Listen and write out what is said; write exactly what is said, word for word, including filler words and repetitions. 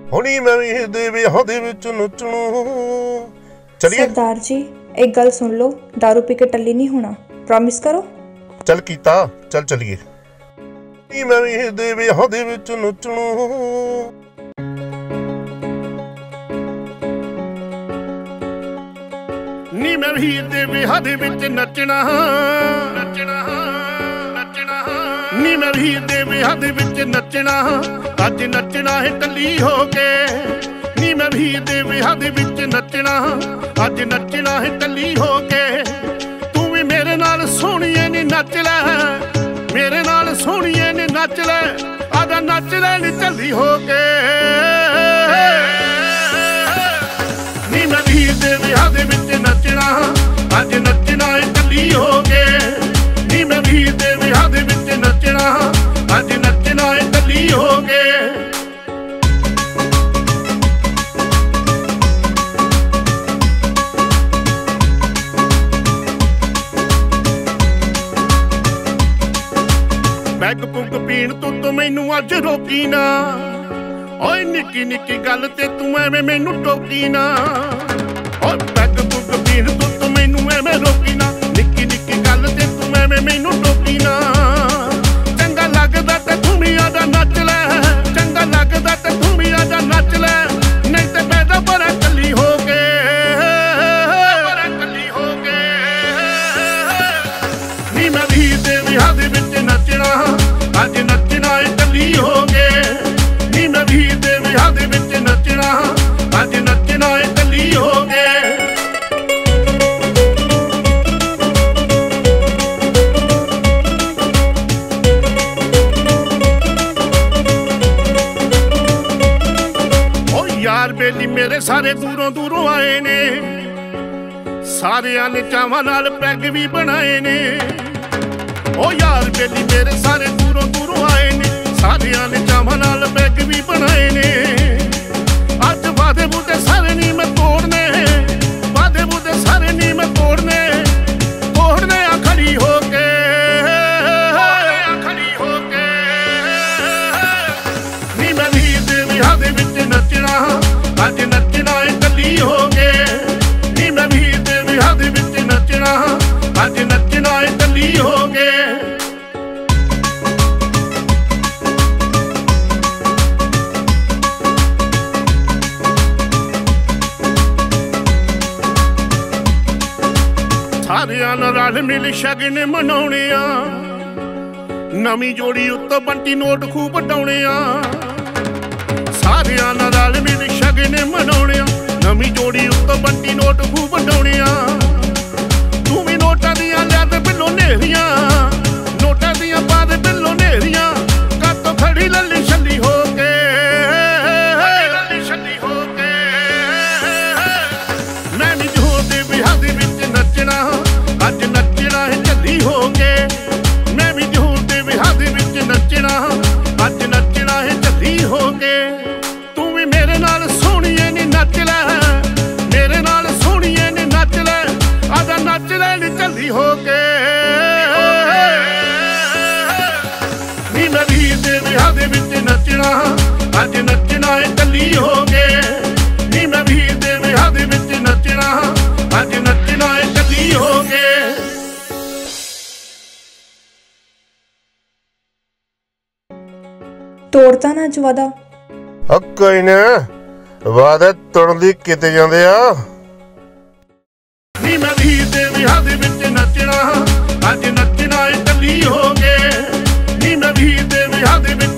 ਹੁਣੀ मैं भी दे विआह दे विच नचणू। चलिए सरदार जी एक गल सुन लो, दारू पी के टल्ली नहीं होना, प्रॉमिस करो। चल कीता, चल चलिए। मैं भी दे विआह दे विच नचणू। नी मैं भी दे विआह दे विच नचना नचना नचना। नी मैं भी दे विआह दे विच नचना, अज नचना है टल्ली हो के। नी मैं भी दे विआह दे विच नचना, अज नचना है टल्ली हो के। तू भी मेरे नाल सोहणीए नी नच लै, मेरे नाल सोहणीए नी नच लै, आजा नच लै नी टल्ली हो के। नी मैं भी दे विआह दे विच नचना, अज नचना है टल्ली हो के। नी मैं भी दे विआह दे विच नचना, अज नचना है टल्ली हो के। पैग पुग पीण तू तो मैनू अज रोकी ना, ओए निक्की निक्की गल ते तू एवें मैनू टोकी ना। ओए पैग पुग पीण तू तो मैनू एवें रोकी ना, निक्की निक्की गल ते तू एवें मैनू टोकी ना। चंगा लगदा ते तू भी आजा नच लै, चंगा लगदा ते तू भी आजा नच लै, नहीं ते पैदा बड़ा कली हो के बड़ा कली हो के। नी मैं भी दे विआह दे विच नचना, अज नचना है टल्ली हो के। नी मैं भी दे विआह दे विच नचना, अज नचना है टल्ली हो के। यार बेली मेरे सारे दूरों दूरों आए ने, सारियां ने चावां नाल पैग भी बनाए ने। ओ यार बेली मेरे सारे दूरों दूरों आए ने, सारियां ने चावां नाल पैग भी बनाए ने। अज वादे बूदे सारे नी मैं तोड़ने, वादे बूदे सारे नी मैं तोड़ने, तोड़ने आ खड़ी हो के खड़ी हो के। नी मैं भी दे विआह दे विच नचना, अज नचना है टल्ली हो के। नी मैं भी दे विआह दे विच नचना, अज नचना है टल्ली हो के। सारियां नाल रल मिल शगन मनाउणे आ, नवीं जोड़ी उत्तों बंटी नोट खूब डौणे आ। सारियां नाल रल मिल शगन मनाउणे आ, नवीं जोड़ी उत्तों बंटी नोट खूब डौणे आ। तू भी नोटां दियां लिया ते बिल्लों नेरियां, नोटां दियां पा दे बिल्लों नेरियां, कातों खड़ी लल्ली छल्ली हो के लल्ली छल्ली हो के। मैं भी जो दे विआह दे विच नचना, अज नचना है टल्ली हो के। मैं भी जो दे विआह दे विच नचना, अज नचना है टल्ली हो के। तू भी मेरे नाल सोहणीए नी नच लै, मेरे नाल सोहणीए नी नच लै, आजा नच लै नी टल्ली हो के। नी मैं भी दे विआह दे विच नचना, अज नचना है टल्ली हो के। नी मैं भी दे विआह दे विच नचना, अज नचना है टल्ली हो के। तोड़ता ना अज वादा। कोई ना, वादे तोड़न दी किते जांदे आ। नी मैं भी दे विआह दे विच नचना, अज नचना है टल्ली हो के। नी मैं भी दे विआह दे विच